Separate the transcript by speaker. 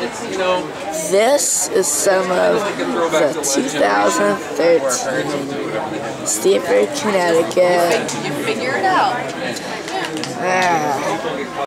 Speaker 1: This is some of the 2013 Stamford, Connecticut.
Speaker 2: You figure it out.